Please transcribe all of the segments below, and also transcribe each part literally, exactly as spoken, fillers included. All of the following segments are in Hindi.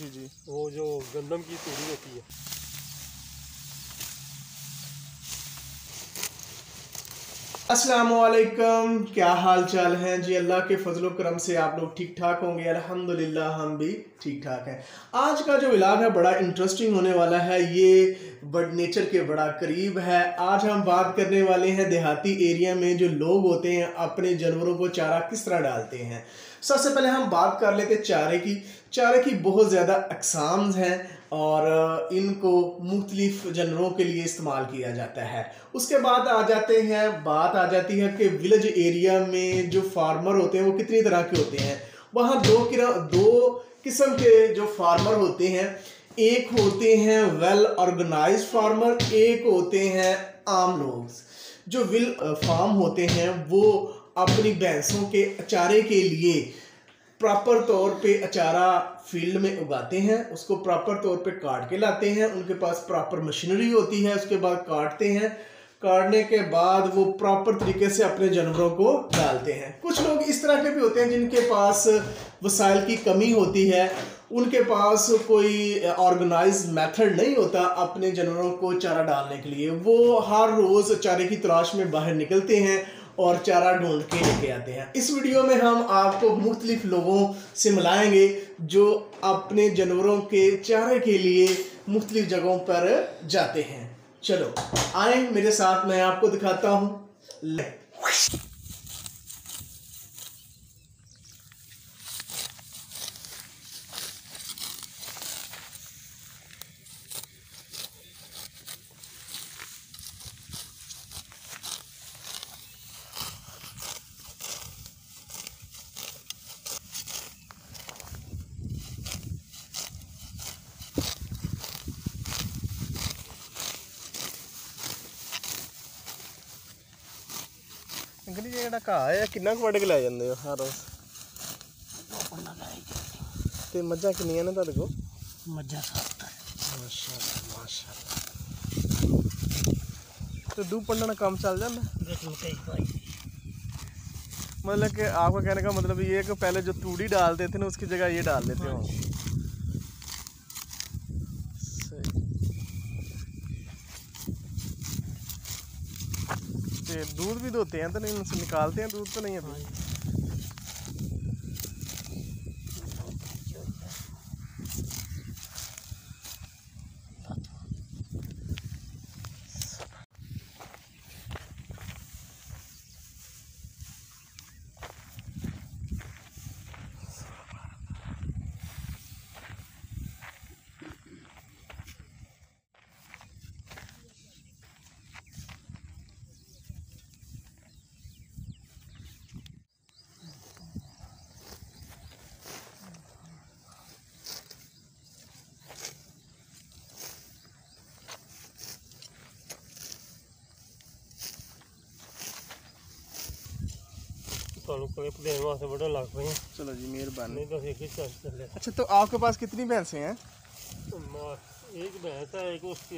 जी जी, वो जो गंदम की तूड़ी होती है। अस्सलामुअलैकुम, क्या हाल चाल है जी। अल्लाह के फजलो करम से आप लोग ठीक ठाक होंगे। अल्हम्दुलिल्लाह हम भी ठीक ठाक हैं। आज का जो व्लॉग है बड़ा इंटरेस्टिंग होने वाला है। ये बर्ड नेचर के बड़ा करीब है। आज हम बात करने वाले हैं देहाती एरिया में जो लोग होते हैं अपने जानवरों को चारा किस तरह डालते हैं। सबसे पहले हम बात कर लेते हैं चारे की। चारे की बहुत ज़्यादा अक़साम्स हैं और इनको मुख्तलिफ जानवरों के लिए इस्तेमाल किया जाता है। उसके बाद आ जाते हैं बात आ जाती है कि विलेज एरिया में जो फार्मर होते हैं वो कितनी तरह के होते हैं। वहाँ दो दो किस्म के जो फार्मर होते हैं, एक होते हैं वेल ऑर्गेनाइज्ड फार्मर, एक होते हैं आम लोग। जो विल फार्म होते हैं वो अपनी भैंसों के चारे के लिए प्रॉपर तौर पे अचारा फील्ड में उगाते हैं, उसको प्रॉपर तौर पे काट के लाते हैं। उनके पास प्रॉपर मशीनरी होती है, उसके बाद काटते हैं। काटने के बाद वो प्रॉपर तरीके से अपने जानवरों को डालते हैं। कुछ लोग इस तरह के भी होते हैं जिनके पास वसाइल की कमी होती है, उनके पास कोई ऑर्गेनाइज मेथड नहीं होता अपने जानवरों को चारा डालने के लिए। वो हर रोज़ चारे की तलाश में बाहर निकलते हैं और चारा ढूंढ के लेके आते हैं। इस वीडियो में हम आपको मुख्तलिफ लोगों से मिलाएंगे जो अपने जानवरों के चारे के लिए मुख्तलिफ जगहों पर जाते हैं। चलो आए मेरे साथ, मैं आपको दिखाता हूँ। अंकल जी ਜਿਹੜਾ ਘਾਹ ਹੈ ਕਿੰਨਾ ਕੁ ਵੱਢ ਕੇ ਲੈ ਜਾਂਦੇ ਹੋ ਹਰ ਰੋਜ਼? ਤੇ ਮੱਝਾਂ ਕਿੰਨੀਆਂ ਨੇ ਤੁਹਾਡੇ ਕੋਲ? मज्जा सात है। माशाल्लाह माशाल्लाह। तो दूध पड़ने का काम चल जाता है? बिल्कुल कई भाई। मतलब कि आपका कहने का मतलब ये है कि पहले जो तूड़ी डालते थे ना उसकी जगह ये डाल देते हो। सही। दूध भी दोते हैं तो नहीं, उनसे निकालते हैं दूध तो नहीं अभी? वास्ते बड़ा लग पे। चलो जी मेहरबानी। नहीं तो एक ही चल। अच्छा तो आपके पास कितनी भैंसें हैं? एक भैंस है, एक उसके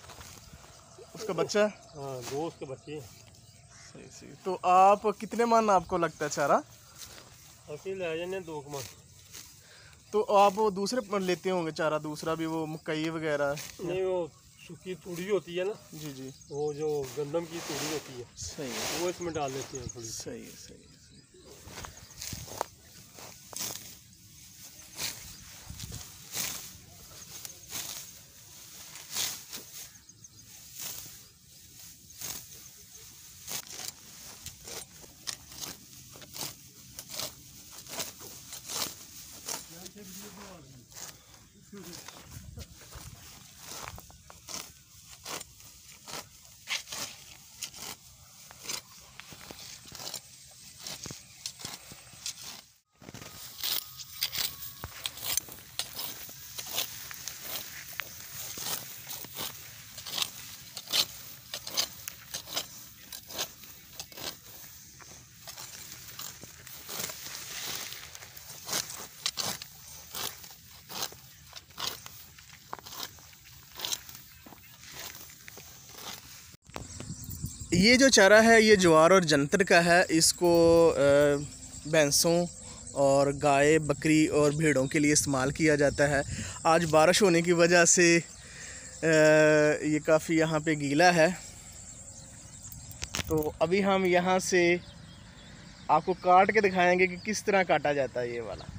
उसका बच्चा है? हाँ, दो उसके बच्चे। सही सही। तो आप कितने मन आपको लगता है चारा? असली ले जाने दो मन। तो आप वो दूसरे पर लेते होंगे चारा, दूसरा भी वो मकई वगैरह? नहीं, वो सूखी तूड़ी होती है ना। जी जी, वो जो गंदम की तूड़ी होती है। सही है, वो इसमें डाल देते हैं थोड़ी। सही है सही है। ये जो चारा है ये ज्वार और जंतर का है। इसको भैंसों और गाय, बकरी और भेड़ों के लिए इस्तेमाल किया जाता है। आज बारिश होने की वजह से ये काफ़ी यहाँ पे गीला है। तो अभी हम यहाँ से आपको काट के दिखाएंगे कि किस तरह काटा जाता है ये वाला।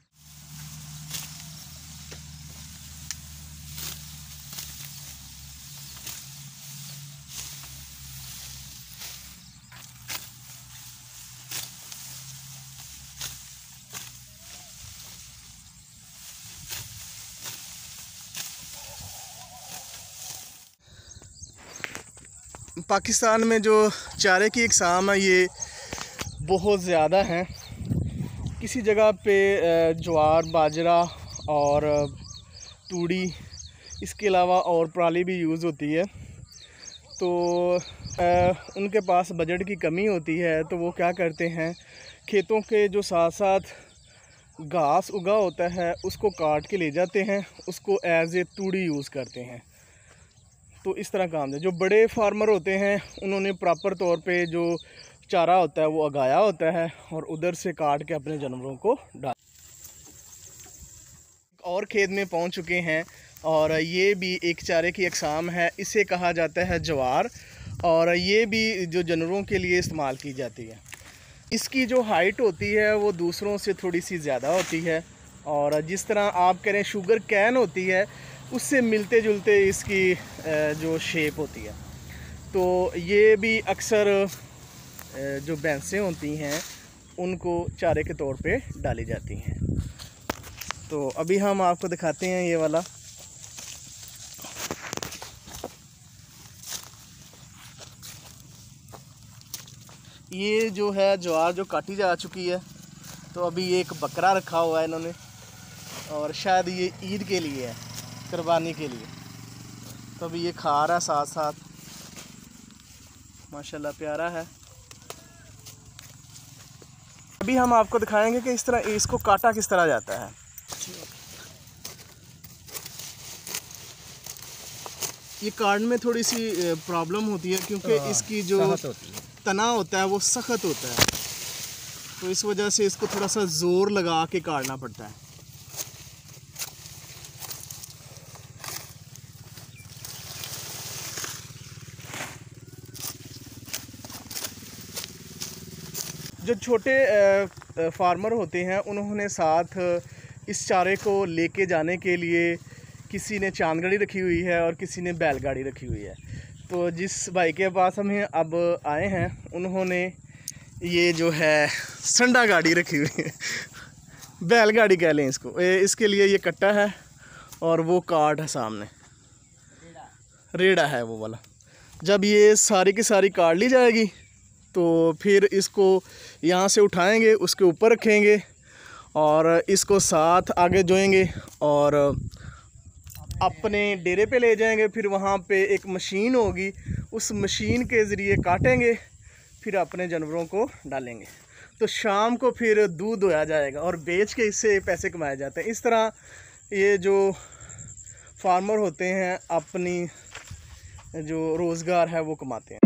पाकिस्तान में जो चारे की इकसाम है ये बहुत ज़्यादा हैं। किसी जगह पे ज्वार, बाजरा और तूड़ी, इसके अलावा और पराली भी यूज़ होती है। तो उनके पास बजट की कमी होती है तो वो क्या करते हैं, खेतों के जो साथ साथ घास उगा होता है उसको काट के ले जाते हैं, उसको एज ए तूड़ी यूज़ करते हैं। तो इस तरह काम है। जो बड़े फार्मर होते हैं उन्होंने प्रॉपर तौर पे जो चारा होता है वो उगाया होता है और उधर से काट के अपने जानवरों को डाल। और खेत में पहुंच चुके हैं और ये भी एक चारे की अक़साम है, इसे कहा जाता है ज्वार, और ये भी जो जानवरों के लिए इस्तेमाल की जाती है। इसकी जो हाइट होती है वो दूसरों से थोड़ी सी ज़्यादा होती है, और जिस तरह आप करें शुगर कैन होती है उससे मिलते जुलते इसकी जो शेप होती है। तो ये भी अक्सर जो भैंसें होती हैं उनको चारे के तौर पे डाली जाती हैं। तो अभी हम आपको दिखाते हैं ये वाला। ये जो है ज्वार जो काटी जा चुकी है, तो अभी एक बकरा रखा हुआ है इन्होंने, और शायद ये ईद के लिए है, कुर्बानी के लिए। तो अभी ये खा रहा है साथ साथ, माशाल्लाह प्यारा है। अभी हम आपको दिखाएंगे कि इस तरह इसको काटा किस तरह जाता है। ये काटने में थोड़ी सी प्रॉब्लम होती है क्योंकि इसकी जो तना होता है वो सख्त होता है, तो इस वजह से इसको थोड़ा सा ज़ोर लगा के काटना पड़ता है। जो छोटे फार्मर होते हैं उन्होंने साथ इस चारे को लेके जाने के लिए किसी ने चांदगाड़ी रखी हुई है और किसी ने बैलगाड़ी रखी हुई है। तो जिस भाई के पास हम अब आए हैं उन्होंने ये जो है संडा गाड़ी रखी हुई है, बैलगाड़ी कह लें इसको। इसके लिए ये कट्टा है और वो काट है सामने, रेड़ा है वो वाला। जब ये सारी की सारी काट ली जाएगी तो फिर इसको यहाँ से उठाएंगे, उसके ऊपर रखेंगे और इसको साथ आगे जोएंगे और अपने डेरे पे ले जाएंगे। फिर वहाँ पे एक मशीन होगी, उस मशीन के ज़रिए काटेंगे, फिर अपने जानवरों को डालेंगे। तो शाम को फिर दूध दोया जाएगा और बेच के इससे पैसे कमाए जाते हैं। इस तरह ये जो फार्मर होते हैं अपनी जो रोज़गार है वो कमाते हैं।